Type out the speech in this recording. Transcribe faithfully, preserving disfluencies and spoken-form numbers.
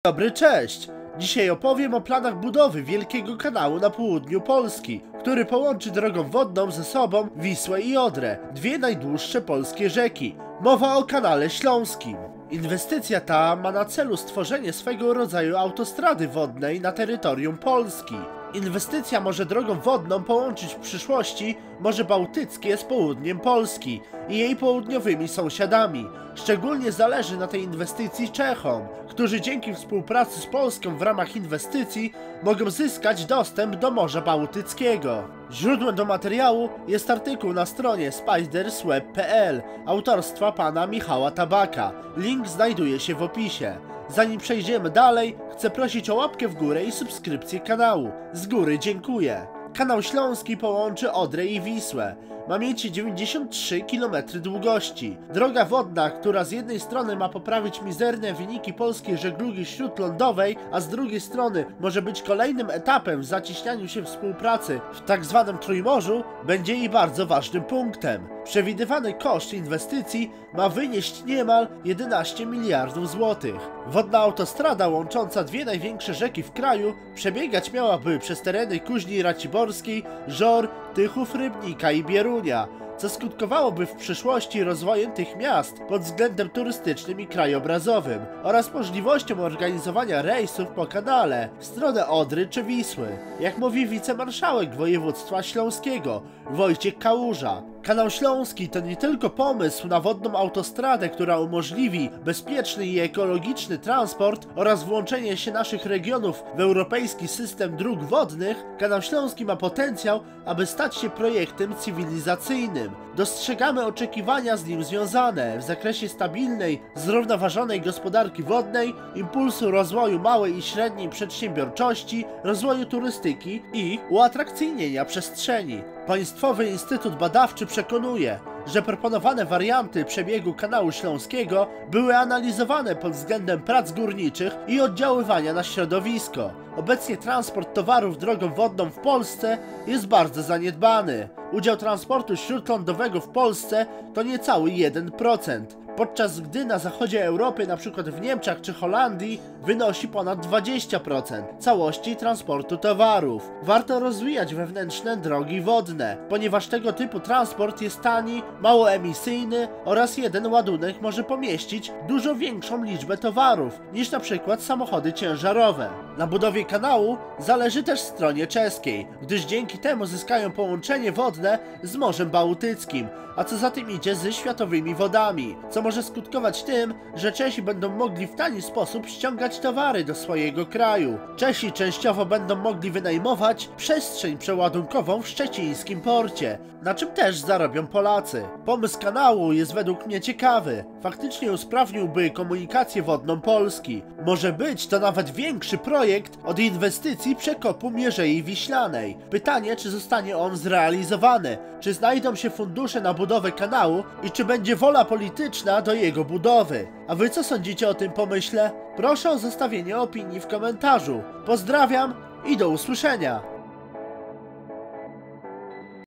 Dobry, cześć! Dzisiaj opowiem o planach budowy wielkiego kanału na południu Polski, który połączy drogą wodną ze sobą Wisłę i Odrę, dwie najdłuższe polskie rzeki. Mowa o kanale śląskim. Inwestycja ta ma na celu stworzenie swego rodzaju autostrady wodnej na terytorium Polski. Inwestycja może drogą wodną połączyć w przyszłości Morze Bałtyckie z południem Polski i jej południowymi sąsiadami. Szczególnie zależy na tej inwestycji Czechom, którzy dzięki współpracy z Polską w ramach inwestycji mogą zyskać dostęp do Morza Bałtyckiego. Źródłem do materiału jest artykuł na stronie spidersweb kropka p l autorstwa pana Michała Tabaka. Link znajduje się w opisie. Zanim przejdziemy dalej, chcę prosić o łapkę w górę i subskrypcję kanału. Z góry dziękuję. Kanał Śląski połączy Odrę i Wisłę. Ma mieć dziewięćdziesiąt trzy kilometry długości. Droga wodna, która z jednej strony ma poprawić mizerne wyniki polskiej żeglugi śródlądowej, a z drugiej strony może być kolejnym etapem w zacieśnianiu się współpracy w tak zwanym Trójmorzu, będzie i bardzo ważnym punktem. Przewidywany koszt inwestycji ma wynieść niemal jedenaście miliardów złotych. Wodna autostrada łącząca dwie największe rzeki w kraju przebiegać miałaby przez tereny Kuźni Raciborskiej, Żor, Tychów, Rybnika i Bierunia, co skutkowałoby w przyszłości rozwojem tych miast pod względem turystycznym i krajobrazowym oraz możliwością organizowania rejsów po kanale w stronę Odry czy Wisły. Jak mówi wicemarszałek województwa śląskiego Wojciech Kałuża, Kanał Śląski to nie tylko pomysł na wodną autostradę, która umożliwi bezpieczny i ekologiczny transport oraz włączenie się naszych regionów w europejski system dróg wodnych. Kanał Śląski ma potencjał, aby stać się projektem cywilizacyjnym. Dostrzegamy oczekiwania z nim związane w zakresie stabilnej, zrównoważonej gospodarki wodnej, impulsu rozwoju małej i średniej przedsiębiorczości, rozwoju turystyki i uatrakcyjnienia przestrzeni. Państwowy Instytut Badawczy przekonuje, że proponowane warianty przebiegu kanału śląskiego były analizowane pod względem prac górniczych i oddziaływania na środowisko. Obecnie transport towarów drogą wodną w Polsce jest bardzo zaniedbany. Udział transportu śródlądowego w Polsce to niecały jeden procent, podczas gdy na zachodzie Europy, np. w Niemczech czy Holandii, wynosi ponad dwadzieścia procent całości transportu towarów. Warto rozwijać wewnętrzne drogi wodne, ponieważ tego typu transport jest tani, mało emisyjny oraz jeden ładunek może pomieścić dużo większą liczbę towarów niż np. samochody ciężarowe. Na budowie kanału zależy też stronie czeskiej, gdyż dzięki temu zyskają połączenie wodne z Morzem Bałtyckim, a co za tym idzie ze światowymi wodami, co może skutkować tym, że Czesi będą mogli w tani sposób ściągać towary do swojego kraju. Czesi częściowo będą mogli wynajmować przestrzeń przeładunkową w szczecińskim porcie, na czym też zarobią Polacy. Pomysł kanału jest według mnie ciekawy. Faktycznie usprawniłby komunikację wodną Polski. Może być to nawet większy projekt od inwestycji przekopu Mierzei Wiślanej. Pytanie, czy zostanie on zrealizowany, czy znajdą się fundusze na budowę kanału i czy będzie wola polityczna do jego budowy. A wy co sądzicie o tym pomyśle? Proszę o zostawienie opinii w komentarzu. Pozdrawiam i do usłyszenia!